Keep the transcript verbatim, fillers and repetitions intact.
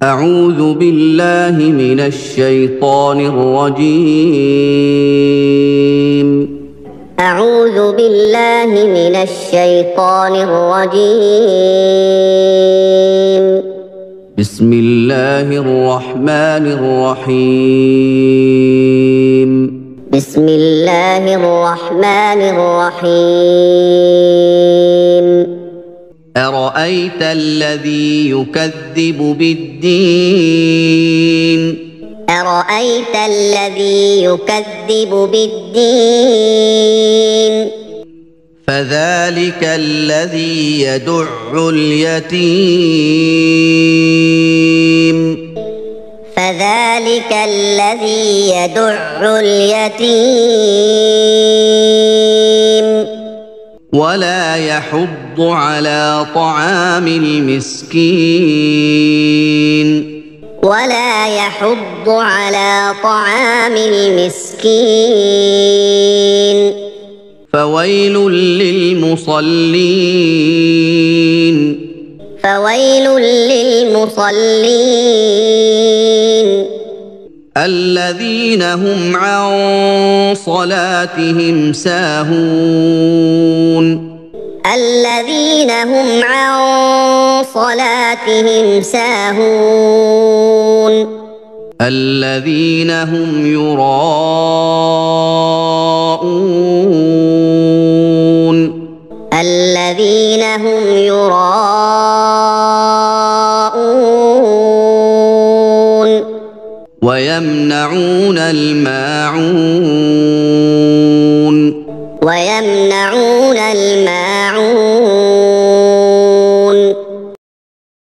أعوذ بالله من الشيطان الرجيم. أعوذ بالله من الشيطان الرجيم. بسم الله الرحمن الرحيم. بسم الله الرحمن الرحيم. أرأيت الذي يكذب بالدين أرأيت الذي يكذب بالدين فذلك الذي يدع اليتيم فذلك الذي يدع اليتيم ولا يحض على طعام المسكين ولا يحض على طعام المسكين فويل للمصلين فويل للمصلين الذين هم عن صلاتهم ساهون الذين هم عن صلاتهم ساهون الذين هم يراءون الذين هم يراءون ويمنعون الماعون